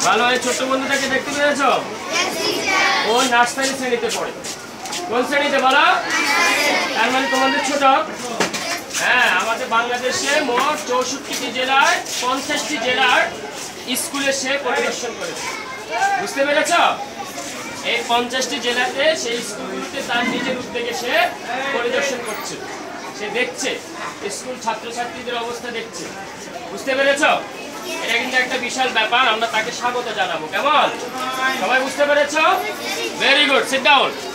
ভালো, এই ছোট্ট বন্ধুটাকে দেখতে পেয়েছো? ও নার্সারি শ্রেণীতে পড়ে। কোন শ্রেণীতে বলো? তার মানে তোমাদের ছোট। হ্যাঁ, আমাদের বাংলাদেশে মোট 64টি জেলায় 50টি জেলার স্কুলে সে পরিদর্শন করেছে। বুঝতে পেরেছ? এই 50টি জেলাতে সেই স্কুলগুলোতে তার নিজের উদ্যোগে সে পরিদর্শন করছে, সে দেখছে, স্কুল ছাত্রছাত্রীদের অবস্থা দেখছে। বুঝতে পেরেছ? এটা কিন্তু একটা বিশাল ব্যাপার। আমরা তাকে স্বাগত জানাবো। কেমন? সবাই বুঝতে পেরেছ? Very good, sit down.